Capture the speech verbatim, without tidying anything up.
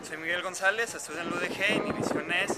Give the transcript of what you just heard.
soy Miguel González, estudio en la U D G y mi visión es